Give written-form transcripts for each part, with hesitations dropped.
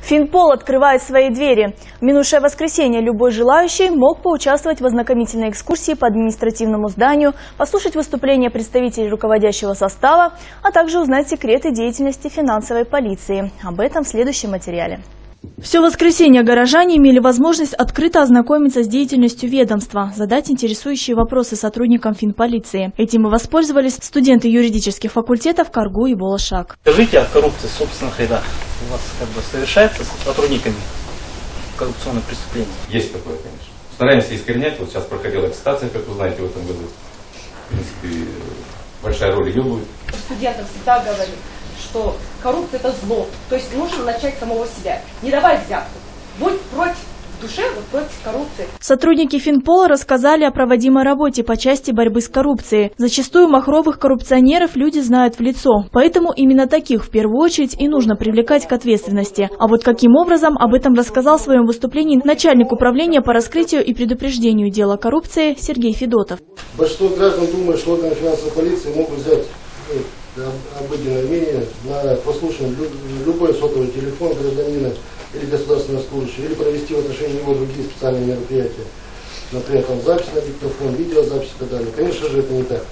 Финпол открывает свои двери. В минувшее воскресенье любой желающий мог поучаствовать в ознакомительной экскурсии по административному зданию, послушать выступления представителей руководящего состава, а также узнать секреты деятельности финансовой полиции. Об этом в следующем материале. Все воскресенье горожане имели возможность открыто ознакомиться с деятельностью ведомства, задать интересующие вопросы сотрудникам финполиции. Этим и воспользовались студенты юридических факультетов КАРГУ и Болошак. Скажите о коррупции в собственных рядах. У вас совершается с сотрудниками коррупционных преступлений? Есть такое, конечно. Стараемся искоренять. Вот сейчас проходила аттестация, как вы знаете, в этом году. В принципе, большая роль ее будет. Студентам всегда говорю, что коррупция – это зло. То есть нужно начать с самого себя. Не давай взятку. Будь против душе, вот против коррупции. Сотрудники Финпола рассказали о проводимой работе по части борьбы с коррупцией. Зачастую махровых коррупционеров люди знают в лицо. Поэтому именно таких в первую очередь и нужно привлекать к ответственности. А вот каким образом, об этом рассказал в своем выступлении начальник управления по раскрытию и предупреждению дела коррупции Сергей Федотов. Большинство граждан думает, что органы финансовой полиции могут взять обыденное мнение на прослушивание любой сотовый телефон гражданина или государственного служащего, или провести в отношении него другие специальные мероприятия. Например, там запись на диктофон, видеозапись и так далее. Конечно же, это не так.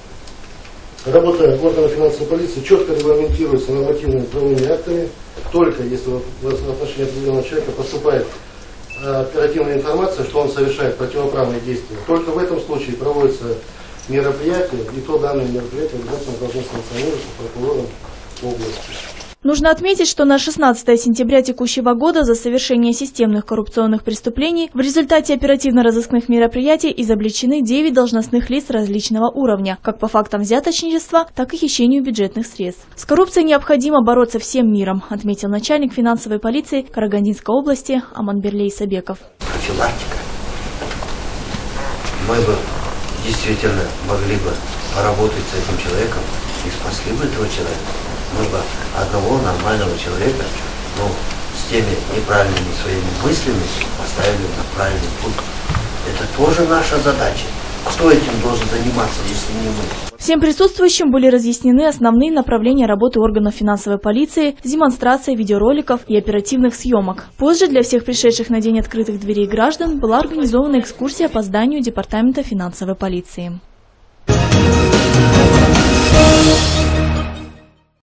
Работа органов финансовой полиции четко регламентируется нормативными правовыми актами, только если в отношении определенного человека поступает оперативная информация, что он совершает противоправные действия. Только в этом случае проводится мероприятия, и то данные мероприятия обязательно должны санкционироваться прокурором области. Нужно отметить, что на 16 сентября текущего года за совершение системных коррупционных преступлений в результате оперативно-розыскных мероприятий изобличены 9 должностных лиц различного уровня, как по фактам взяточничества, так и хищению бюджетных средств. С коррупцией необходимо бороться всем миром, отметил начальник финансовой полиции Карагандинской области Аманберлей Сабеков. Профилактика. Мы бы действительно могли бы поработать с этим человеком и спасли бы этого человека. Мы бы одного нормального человека, с теми неправильными своими мыслями поставили на правильный путь. Это тоже наша задача. Кто этим должен заниматься, если не мы? Всем присутствующим были разъяснены основные направления работы органов финансовой полиции с демонстрацией видеороликов и оперативных съемок. Позже для всех пришедших на День открытых дверей граждан была организована экскурсия по зданию Департамента финансовой полиции.